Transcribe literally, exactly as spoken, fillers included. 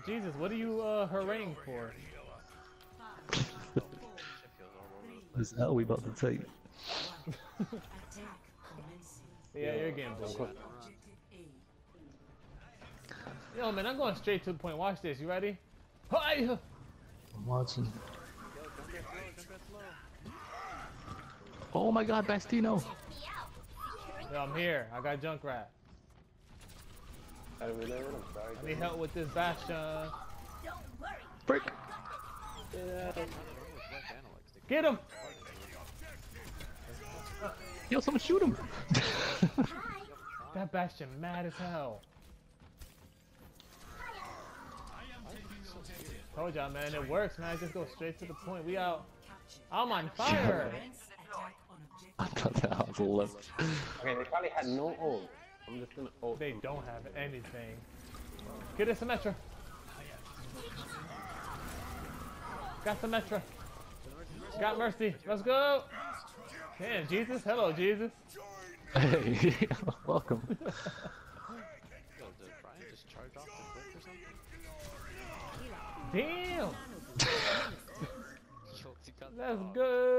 Jesus, what are you uh, haranguing for? This is how we about to take. Yeah, you're getting bullshit. Yo, man, I'm going straight to the point. Watch this. You ready? Hi! I'm watching. Yo, don't get slow, don't get slow. Oh my god, Bastino! Yo, I'm here. I got Junkrat. I need help with this Bastion. Frick! Get him! Yo, someone shoot him! That Bastion mad as hell. Told y'all, man, it works, man. Just go straight to the point. We out. I'm on fire! I thought that was left. Okay, they probably had no ult. I'm just gonna ult. They don't have anything. Get us Symmetra. Got Symmetra. Got Mercy. Let's go. Damn, Jesus. Hello, Jesus. Hey, welcome. Yo, did Brian just charge off the cliff or something? Damn. Yo, he got Let's the go.